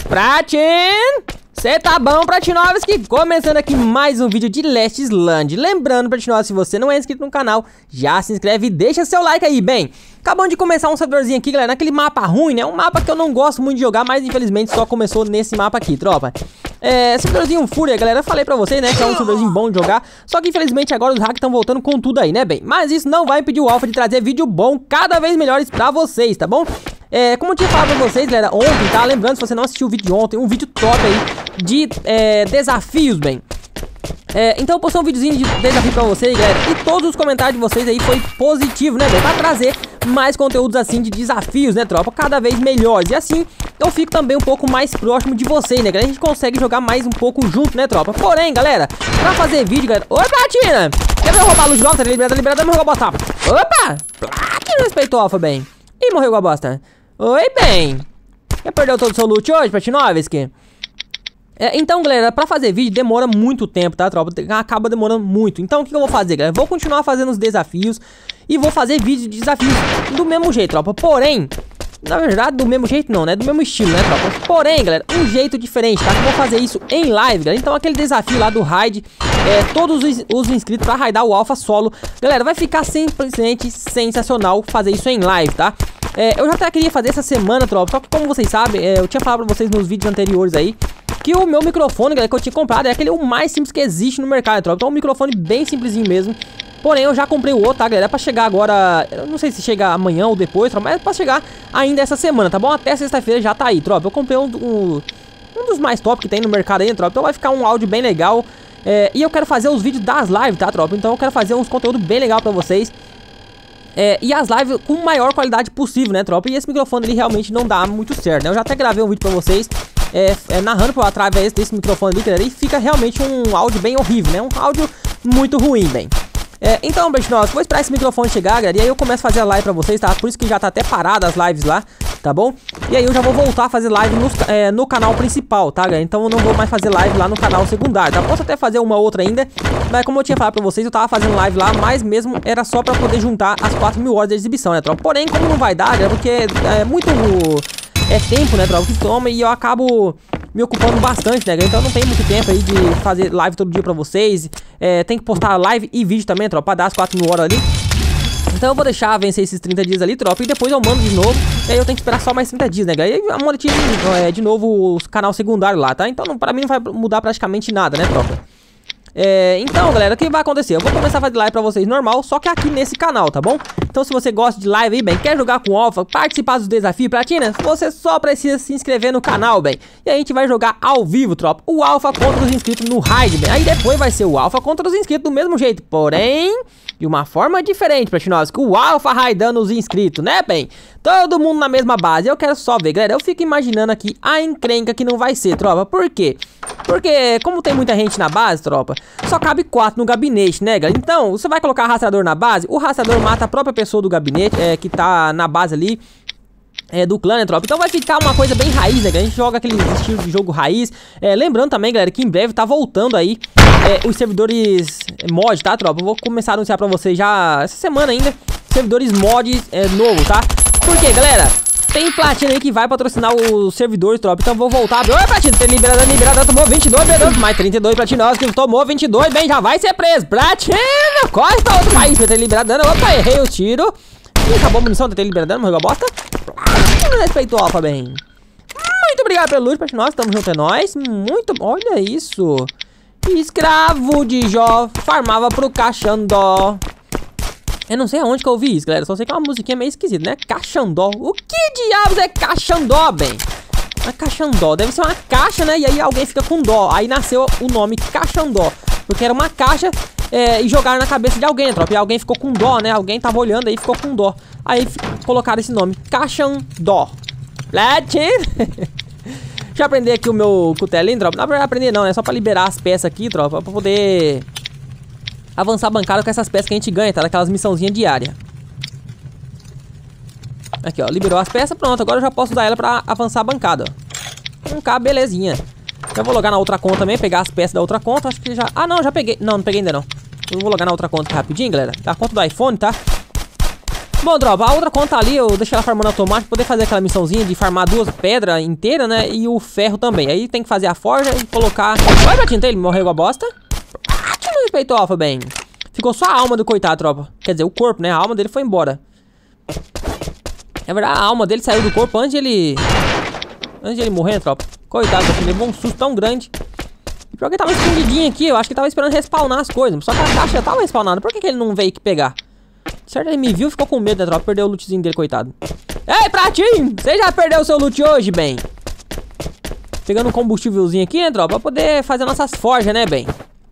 Pratin! Cê tá bom, Pratinovski? Começando aqui mais um vídeo de Last Island. Lembrando, Pratinovski, se você não é inscrito no canal, já se inscreve e deixa seu like aí, bem. Acabamos de começar um servidorzinho aqui, galera, naquele mapa ruim, né? Um mapa que eu não gosto muito de jogar, mas infelizmente só começou nesse mapa aqui, tropa. Servidorzinho Fúria, galera, eu falei pra vocês, né, que é um servidorzinho bom de jogar. Só que infelizmente agora os hackers estão voltando com tudo aí, né, bem. Mas isso não vai impedir o Alpha de trazer vídeo bom, cada vez melhores pra vocês, tá bom? Como eu tinha falado pra vocês, galera, ontem, tá? Lembrando, se você não assistiu o vídeo de ontem, um vídeo top aí de desafios, bem. Então eu postei um videozinho de desafio pra vocês, galera, e todos os comentários de vocês aí foi positivo, né, bem? Pra trazer mais conteúdos assim de desafios, né, tropa? Cada vez melhores. E assim, eu fico também um pouco mais próximo de vocês, né, galera? A gente consegue jogar mais um pouco junto, né, tropa? Porém, galera, pra fazer vídeo, galera... Oi, Platina! Quer ver eu roubar a luz de volta? Tá liberado, morreu com a bosta. Opa! Platina respeitou, Alpha, bem. Ih, morreu com a bosta. Oi, bem. Já perdeu todo o seu loot hoje, Pratinovski? Então, galera, pra fazer vídeo demora muito tempo, tá, tropa? Acaba demorando muito. Então, o que eu vou fazer, galera? Vou continuar fazendo os desafios e vou fazer vídeo de desafios do mesmo jeito, tropa. Porém, na verdade, do mesmo jeito não, né? Do mesmo estilo, né, tropa? Porém, galera, um jeito diferente, tá? Eu vou fazer isso em live, galera. Então, aquele desafio lá do raid, todos os inscritos pra raidar o Alpha solo. Galera, vai ficar simplesmente sensacional fazer isso em live, tá? Eu já até queria fazer essa semana, tropa. Só que, como vocês sabem, eu tinha falado pra vocês nos vídeos anteriores aí que o meu microfone, galera, que eu tinha comprado é aquele o mais simples que existe no mercado, tropa. Então, um microfone bem simplesinho mesmo. Porém, eu já comprei o outro, tá, galera? É pra chegar agora... Eu não sei se chega amanhã ou depois, tropa, mas é pra chegar ainda essa semana, tá bom? Até sexta-feira já tá aí, tropa. Eu comprei um dos mais top que tem no mercado aí, tropa. Então vai ficar um áudio bem legal. E eu quero fazer os vídeos das lives, tá, tropa? Então eu quero fazer uns conteúdos bem legal pra vocês. E as lives com maior qualidade possível, né, tropa? E esse microfone ali realmente não dá muito certo, né? Eu já até gravei um vídeo pra vocês narrando através desse microfone ali, galera, e fica realmente um áudio bem horrível, né? Um áudio muito ruim, bem. Então, Pratinovski, vou esperar esse microfone chegar, galera, e aí eu começo a fazer a live pra vocês, tá? Por isso que já tá até parada as lives lá, tá bom? E aí eu já vou voltar a fazer live no canal principal, tá, galera? Então eu não vou mais fazer live lá no canal secundário, tá? Posso até fazer uma outra ainda, mas como eu tinha falado pra vocês, eu tava fazendo live lá, mas mesmo era só pra poder juntar as 4.000 horas de exibição, né, tropa? Porém, como não vai dar, galera, porque é muito... tempo, né, tropa, que toma, e eu acabo me ocupando bastante, né, então eu não tenho muito tempo aí de fazer live todo dia pra vocês. Tem que postar live e vídeo também, tropa, pra dar as 4.000 horas ali. Então eu vou deixar vencer esses 30 dias ali, tropa, e depois eu mando de novo. E aí eu tenho que esperar só mais 30 dias, né, galera? E eu monetizo de novo o canal secundário lá, tá? Então pra mim não vai mudar praticamente nada, né, tropa? Então, galera, o que vai acontecer? Eu vou começar a fazer live pra vocês normal, só que aqui nesse canal, tá bom? Então, se você gosta de live aí, bem, quer jogar com o Alpha, participar dos desafios Platina, você só precisa se inscrever no canal, bem. E a gente vai jogar ao vivo, tropa, o Alpha contra os inscritos no raid, bem. Aí depois vai ser o Alpha contra os inscritos do mesmo jeito, porém... de uma forma diferente, Pratinovski, o Alpha raidando os inscritos, né, bem? Todo mundo na mesma base. Eu quero só ver, galera. Eu fico imaginando aqui a encrenca que não vai ser, tropa. Por quê? Porque, como tem muita gente na base, tropa, só cabe 4 no gabinete, né, galera? Então, você vai colocar rastreador na base, o rastreador mata a própria pessoa do gabinete, que tá na base ali. Do clã, né, tropa? Então vai ficar uma coisa bem raiz, né, galera? A gente joga aquele estilo de jogo raiz. Lembrando também, galera, que em breve tá voltando aí os servidores mod, tá, tropa? Eu vou começar a anunciar pra vocês já essa semana ainda. Servidores mod novo, tá? Por quê, galera? Tem Platina aí que vai patrocinar os servidores, tropa. Então vou voltar. Oi, Platina, tem liberado, tomou 22, mais 32 Pratinovski, tomou 22, bem, já vai ser preso. Platina, corre pra outro país pra ter liberado dano. Opa, errei o tiro. Ih, acabou a munição, ter liberado dano, morreu a bosta. Não respeitou, Alpha, bem. Muito obrigado pelo loot, Pratinovski, tamo junto, é nóis. Muito, olha isso. Escravo de Jó farmava pro Caxandó. Eu não sei aonde que eu ouvi isso, galera. Só sei que é uma musiquinha meio esquisita, né? Caxandó. O que diabos é Caxandó, bem? A Caxandó deve ser uma caixa, né? E aí alguém fica com dó. Aí nasceu o nome Caxandó, porque era uma caixa e jogaram na cabeça de alguém, tropa. E alguém ficou com dó, né? Alguém tava olhando aí e ficou com dó. Aí colocaram esse nome, Caxandó. Deixa eu aprender aqui o meu cutelinho, tropa. Não é pra aprender não, é só pra liberar as peças aqui, tropa, pra poder avançar a bancada com essas peças que a gente ganha, tá? Daquelas missãozinhas diárias. Aqui, ó, liberou as peças, pronto. Agora eu já posso usar ela pra avançar a bancada, ó. 1K, belezinha. Eu vou logar na outra conta também, pegar as peças da outra conta. Acho que já... Ah, não, já peguei. Não, não peguei ainda não. Eu vou logar na outra conta aqui rapidinho, galera. Da conta do iPhone, tá? Bom, tropa, a outra conta ali, eu deixei ela farmando automático pra poder fazer aquela missãozinha de farmar 2 pedras inteiras, né? E o ferro também. Aí tem que fazer a forja e colocar... Olha, Pratinha, ele morreu igual a bosta. Não respeitou, Alpha, bem. Ficou só a alma do coitado, tropa. Quer dizer, o corpo, né? A alma dele foi embora. É verdade, a alma dele saiu do corpo antes de ele... Antes de ele morrer, tropa. Coitado, ele levou um susto tão grande. E pior que ele tava escondidinho aqui, eu acho que ele tava esperando respawnar as coisas. Só que a caixa já tava respawnada. Por que ele não veio aqui pegar? Certo, ele me viu e ficou com medo, né, tropa? Perdeu o lootzinho dele, coitado. Ei, Pratinho! Você já perdeu o seu loot hoje, bem? Pegando um combustívelzinho aqui, né, tropa? Pra poder fazer nossas forjas, né, bem?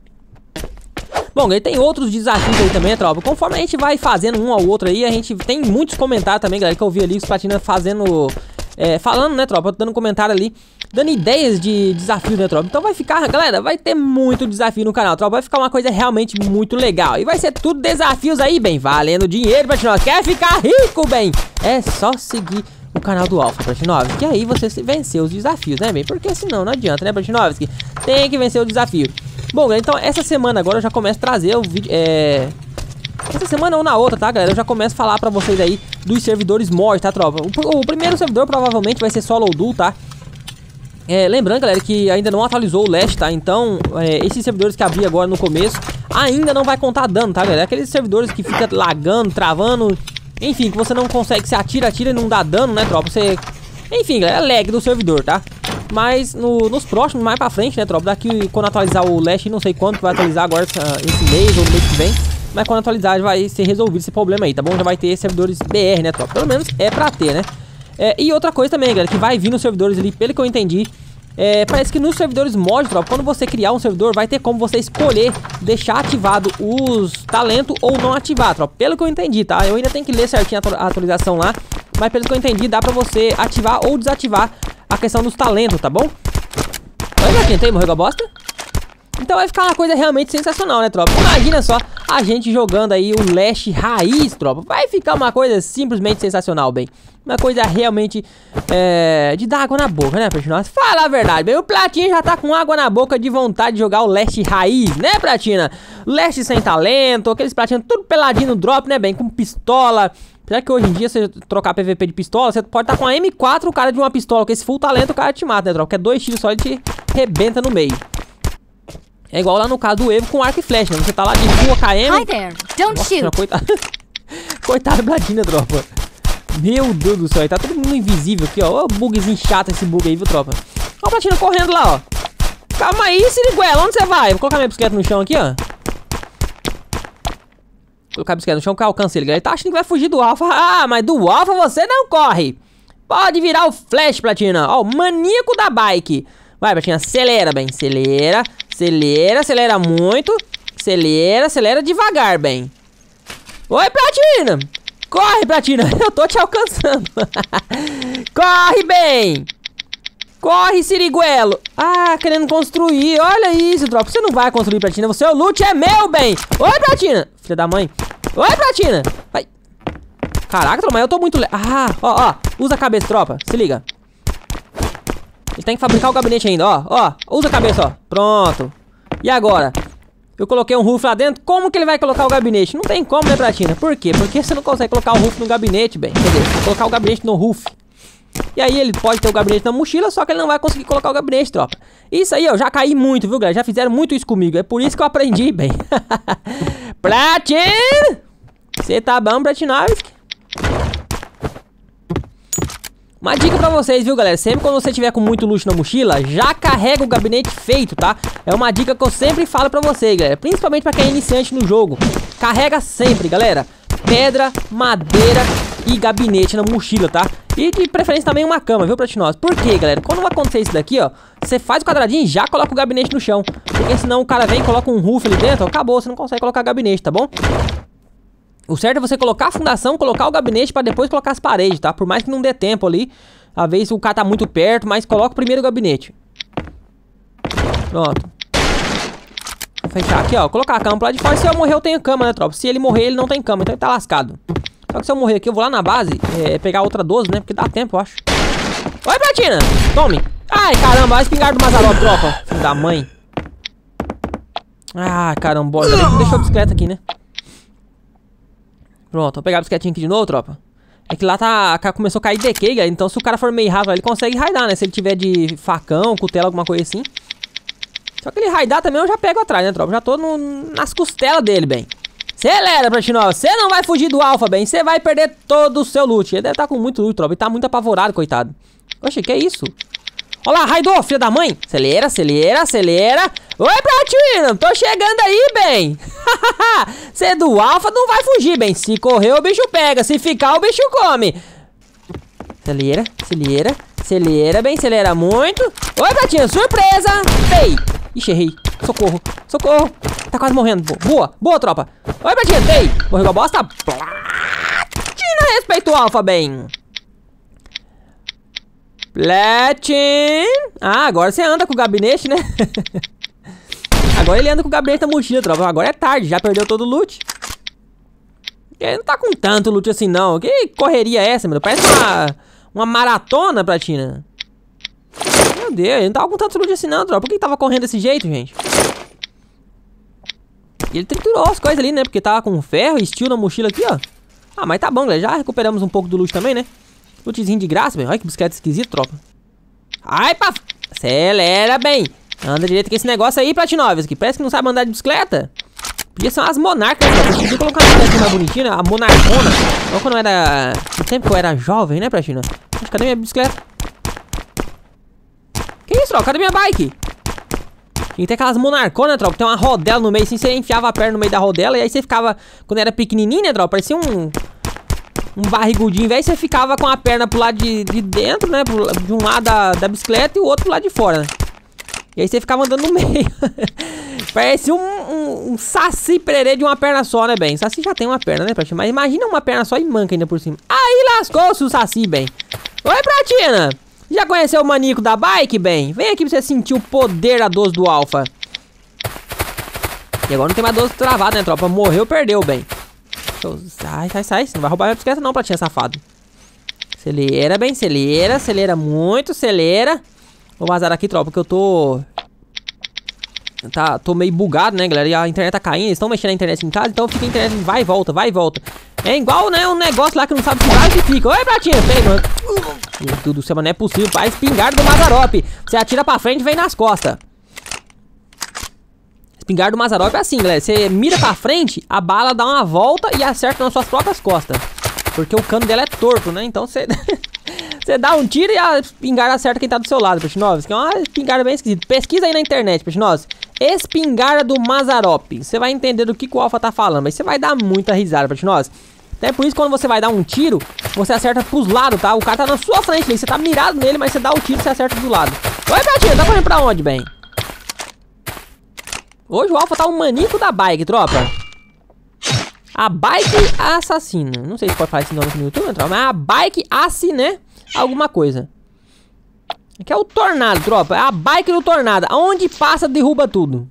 Bom, ele tem outros desafios aí também, tropa. Conforme a gente vai fazendo um ao outro aí, a gente tem muitos comentários também, galera, que eu vi ali os Platina fazendo... falando, né, tropa, dando comentário ali, dando ideias de desafios, né, tropa. Então vai ficar, galera, vai ter muito desafio no canal, tropa. Vai ficar uma coisa realmente muito legal. E vai ser tudo desafios aí, bem, valendo dinheiro, Platinov. Quer ficar rico, bem? É só seguir o canal do Alpha, Platinov, que aí você vencer os desafios, né, bem? Porque senão não adianta, né, Platinovski? Tem que vencer o desafio. Bom, galera, então essa semana agora eu já começo a trazer o vídeo, essa semana ou na outra, tá, galera? Eu já começo a falar pra vocês aí dos servidores mod, tá, tropa? O primeiro servidor provavelmente vai ser solo duo, tá? Lembrando, galera, que ainda não atualizou o Last, tá? Então, esses servidores que abri agora no começo ainda não vai contar dano, tá, galera? Aqueles servidores que fica lagando, travando, enfim, que você não consegue, você atira e não dá dano, né, tropa? Você... Enfim, galera, é lag do servidor, tá? Mas nos próximos, mais pra frente, né, tropa? Daqui, quando atualizar o Last, não sei quando que vai atualizar agora, esse mês ou no mês que vem. Mas quando atualizar vai ser resolvido esse problema aí, tá bom? Já vai ter servidores BR, né, tropa? Pelo menos é pra ter, né? E outra coisa também, galera, que vai vir nos servidores ali, pelo que eu entendi, parece que nos servidores mod, tropa, quando você criar um servidor, vai ter como você escolher deixar ativado os talentos ou não ativar, tropa. Pelo que eu entendi, tá? Eu ainda tenho que ler certinho a atualização lá, mas pelo que eu entendi, dá pra você ativar ou desativar a questão dos talentos, tá bom? Olha, já tentei, morreu com a bosta. Então vai ficar uma coisa realmente sensacional, né, tropa? Imagina só a gente jogando aí o Last raiz, tropa. Vai ficar uma coisa simplesmente sensacional, bem. Uma coisa realmente de dar água na boca, né, Platina? Fala a verdade, bem. O Platinha já tá com água na boca de vontade de jogar o Last raiz, né, Platina? Last sem talento, aqueles Platina tudo peladinho no drop, né, bem? Com pistola. Apesar que hoje em dia, você trocar PVP de pistola, você pode estar com a M4, o cara de uma pistola. Com esse full talento, o cara te mata, né, tropa? Porque 2 tiros só, ele te rebenta no meio. É igual lá no caso do Evo com arco e flecha, né? Você tá lá de full AKM. Hi there. Don't shoot. Coitado. Coitado da Platina, tropa. Meu Deus do céu, aí tá todo mundo invisível aqui, ó. Olha o bugzinho chato esse bug aí, viu, tropa? Ó a Platina correndo lá, ó. Calma aí, Siriguela, onde você vai? Vou colocar minha bicicleta no chão aqui, ó. Vou colocar a bicicleta no chão que eu alcance ele, galera. Ele tá achando que vai fugir do Alpha. Ah, mas do Alpha você não corre. Pode virar o Flash, Platina. Ó, o maníaco da bike. Vai, Platina, acelera, bem. Acelera, acelera, acelera muito. Acelera, acelera devagar, bem. Oi, Platina. Corre, Platina. Eu tô te alcançando. Corre, bem. Corre, Siriguelo. Ah, querendo construir. Olha isso, tropa. Você não vai construir, Platina. O seu loot é meu, bem. Oi, Platina. Filha da mãe. Oi, Platina. Vai. Caraca, tropa, mas eu tô muito... Ah, ó, ó. Usa a cabeça, tropa. Se liga. Ele tem que fabricar o gabinete ainda, ó. Ó, usa a cabeça, ó. Pronto. E agora? Eu coloquei um roof lá dentro. Como que ele vai colocar o gabinete? Não tem como, né, Platina? Por quê? Porque você não consegue colocar o roof no gabinete, bem. Quer dizer, colocar o gabinete no roof. E aí ele pode ter o gabinete na mochila, só que ele não vai conseguir colocar o gabinete, tropa. Isso aí, eu já caí muito, viu, galera? Já fizeram muito isso comigo. É por isso que eu aprendi, bem. Platina! Você tá bom, Platinovski? Uma dica pra vocês, viu, galera? Sempre quando você tiver com muito luxo na mochila, já carrega o gabinete feito, tá? É uma dica que eu sempre falo pra vocês, galera. Principalmente pra quem é iniciante no jogo. Carrega sempre, galera. Pedra, madeira e gabinete na mochila, tá? E de preferência também uma cama, viu, Platinovski? Por quê, galera? Quando vai acontecer isso daqui, ó, você faz o quadradinho e já coloca o gabinete no chão. Porque senão o cara vem e coloca um roof ali dentro, ó, acabou, você não consegue colocar gabinete, tá bom? O certo é você colocar a fundação, colocar o gabinete pra depois colocar as paredes, tá? Por mais que não dê tempo ali. Às vezes o cara tá muito perto, mas coloca primeiro o gabinete. Pronto. Vou fechar aqui, ó. Colocar a cama pra lá de fora. Se eu morrer, eu tenho cama, né, tropa? Se ele morrer, ele não tem cama, então ele tá lascado. Só que se eu morrer aqui, eu vou lá na base pegar outra 12, né? Porque dá tempo, eu acho. Oi, Platina! Tome! Ai, caramba, vai espingar do Mazarop, tropa. Filho da mãe. Ah, caramba, ainda bem que deixou a bicicleta aqui, né? Pronto, vou pegar a bicicletinha aqui de novo, tropa. É que lá começou a cair decay, galera. Então se o cara for meio raso, ele consegue raidar, né? Se ele tiver de facão, cutela, alguma coisa assim. Só que ele raidar também eu já pego atrás, né, tropa? Já tô nas costelas dele, bem. Acelera, Platinova. Você não vai fugir do Alpha, bem. Você vai perder todo o seu loot. Ele deve estar com muito loot, tropa. Ele tá muito apavorado, coitado. Oxe, que isso? Olha lá, raidou, filha da mãe. Acelera, acelera, acelera. Oi, Platinum. Tô chegando aí, bem. Você do Alpha não vai fugir, bem. Se correr, o bicho pega. Se ficar, o bicho come. Acelera, acelera. Acelera, bem. Acelera muito. Oi, Platinum. Surpresa. Ei. Ixi, errei. Socorro, socorro. Tá quase morrendo. Boa, boa, tropa. Oi, Platinum. Ei. Morreu a bosta. Platina, respeita o Alpha, bem. Platin. Ah, agora você anda com o gabinete, né? Agora ele anda com o gabinete da mochila, tropa. Agora é tarde, já perdeu todo o loot. Ele não tá com tanto loot assim, não. Que correria é essa, meu? Parece uma maratona, Platina. Meu Deus, ele não tava com tanto loot assim, não, tropa. Por que tava correndo desse jeito, gente? Ele triturou as coisas ali, né? Porque tava com ferro e steel na mochila aqui, ó. Ah, mas tá bom, galera. Já recuperamos um pouco do loot também, né? Lootzinho de graça, bem. Olha que bicicleta esquisita, tropa. Ai, pá. Acelera, bem. Anda direito com esse negócio aí, Platinovas, que parece que não sabe andar de bicicleta. Podia ser umas monarcas, né? Podia colocar uma bicicleta mais bonitinha, a monarcona. Igual quando eu era... No tempo que eu era jovem, né, Platina? Cadê minha bicicleta? Que isso, tropa? Cadê minha bike? Tinha que ter aquelas monarconas, tropa. Tem uma rodela no meio, assim, você enfiava a perna no meio da rodela. E aí você ficava... Quando era pequenininho, né, tropa? Parecia um barrigudinho, velho, você ficava com a perna pro lado de dentro, né? De um lado da bicicleta e o outro pro lado de fora, né? E aí você ficava andando no meio. Parecia um saci pererê de uma perna só, né, bem? O saci já tem uma perna, né, Platina? Mas imagina uma perna só e manca ainda por cima. Aí lascou-se o saci, bem. Oi, Platina! Já conheceu o manico da bike, bem? Vem aqui pra você sentir o poder da 12 do Alpha. E agora não tem mais 12 travado, né, tropa? Morreu, perdeu, bem. Sai, sai, sai. Você não vai roubar minha bicicleta não, Platina, safado. Acelera, bem, acelera. Acelera muito, acelera. Vou vazar aqui, tropa, porque eu tô meio bugado, né, galera? E a internet tá caindo, eles estão mexendo na internet em casa. Então fica a internet vai e volta, vai e volta. É igual, né, um negócio lá que não sabe se vai e fica. Oi, Platina, pega, mano. Meu Deus do céu, mas não é possível. Faz espingarda do Mazarop. Você atira pra frente e vem nas costas. Espingarda do Mazarop é assim, galera. Você mira pra frente, a bala dá uma volta e acerta nas suas próprias costas. Porque o cano dela é torto, né? Então você... Você dá um tiro e a espingarda acerta quem tá do seu lado, Platinovas. Que é uma espingarda bem esquisita. Pesquisa aí na internet, Platinovas. Espingarda do Mazarop. Você vai entender do que o Alpha tá falando. Mas você vai dar muita risada, Platinovas. Até por isso, quando você vai dar um tiro, você acerta pros lados, tá? O cara tá na sua frente, você tá mirado nele, mas você dá o tiro e você acerta do lado. Oi, Platina, tá correndo pra onde, bem? Hoje o Alpha tá um manico da bike, tropa. A bike assassina. Não sei se pode falar esse nome aqui no YouTube, tropa, mas a bike né? Alguma coisa. Aqui é o tornado, tropa. É a bike do tornado. Aonde passa, derruba tudo.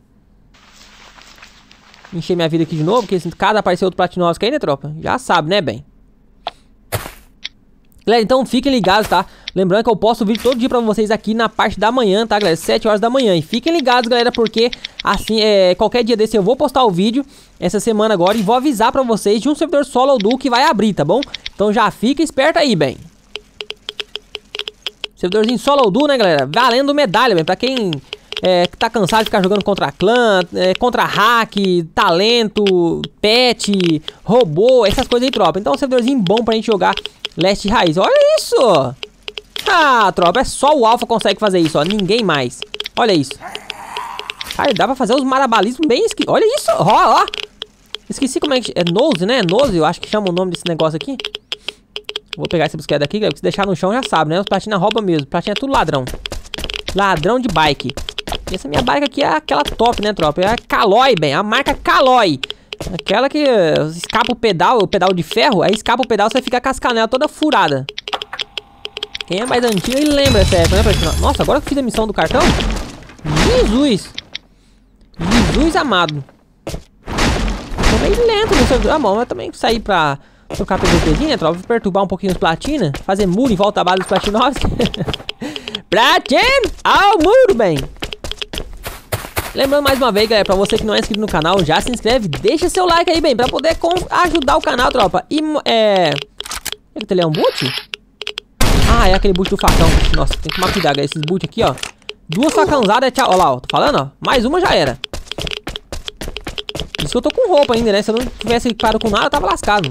Encher minha vida aqui de novo, porque se cada aparecer outro Platinovas aí, né, tropa? Já sabe, né, bem? Galera, então fiquem ligados, tá? Lembrando que eu posto vídeo todo dia pra vocês aqui na parte da manhã, tá, galera? 7 horas da manhã. E fiquem ligados, galera, porque assim, qualquer dia desse eu vou postar o vídeo essa semana agora e vou avisar pra vocês de um servidor solo do que vai abrir, tá bom? Então já fica esperto aí, bem. Servidorzinho solo do, né, galera? Valendo medalha, bem. Pra quem tá cansado de ficar jogando contra clã, contra hack, talento, pet, robô, essas coisas aí, tropa. Então é um servidorzinho bom pra gente jogar Last Raiz. Olha isso! Ah, tropa, é só o Alpha consegue fazer isso, ó. Ninguém mais. Olha isso. Cara, dá pra fazer os marabalismos bem esquisitos. Olha isso, ó, ó. Esqueci como é que... É Nose, né? Nose, eu acho que chama o nome desse negócio aqui. Vou pegar essa bicicleta aqui, galera. Se deixar no chão já sabe, né? Os Platina roubam mesmo. Platina é tudo ladrão. Ladrão de bike. E essa minha bike aqui é aquela top, né, tropa? É a Caloi, bem. A marca Caloi. Aquela que escapa o pedal de ferro. Aí escapa o pedal, você fica com as canelas toda furada. Quem é mais antigo, ele lembra essa época, né, Platina? Nossa, agora que eu fiz a missão do cartão. Jesus. Jesus amado. Tô meio lento no servidor. Ah, bom, eu também saí pra... trocar PVPzinho, né, tropa? Vou perturbar um pouquinho os Platina. Fazer muro em volta da base dos Platinovas. Platina! Ao muro, bem! Lembrando mais uma vez, galera, pra você que não é inscrito no canal, já se inscreve, deixa seu like aí, bem, pra poder ajudar o canal, tropa. E, ele é um boot? Ah, é aquele boot do facão. Nossa, tem que tomar cuidado, esses boot aqui, ó. 2 facãozadas, tchau. Olha lá, ó, tô falando, ó. Mais uma já era. Por isso que eu tô com roupa ainda, né? Se eu não tivesse equipado com nada, eu tava lascado.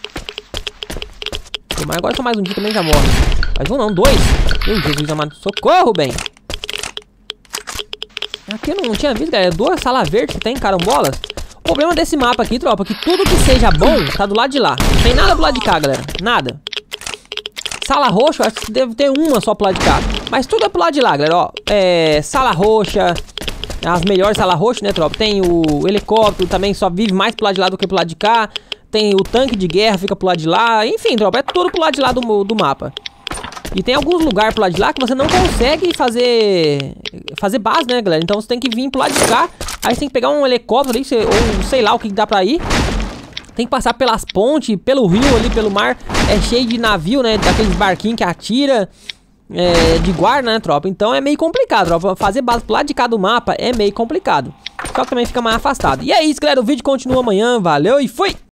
Mas agora só mais um dia também já morre. Mais um não, 2. Meu Jesus amado, socorro, bem. Aqui eu não tinha visto, galera. 2 salas verdes que tem, carambolas. O problema desse mapa aqui, tropa, é que tudo que seja bom tá do lado de lá. Não tem nada do lado de cá, galera. Nada. Sala roxa, acho que deve ter uma só pro lado de cá. Mas tudo é pro lado de lá, galera, ó. Sala roxa. As melhores salas roxas, né, tropa? Tem o helicóptero também, só vive mais pro lado de lá do que pro lado de cá. Tem o tanque de guerra, fica pro lado de lá. Enfim, tropa, é tudo pro lado de lá do mapa. E tem alguns lugares pro lado de lá que você não consegue fazer base, né, galera? Então você tem que vir pro lado de cá. Aí você tem que pegar um helicóptero ali, ou sei lá o que dá pra ir. Tem que passar pelas pontes, pelo rio ali, pelo mar. É cheio de navio, né? Daqueles barquinhos que atira de guarda, né, tropa? Então é meio complicado, tropa. Fazer base pro lado de cá do mapa é meio complicado. Só que também fica mais afastado. E é isso, galera. O vídeo continua amanhã. Valeu e fui!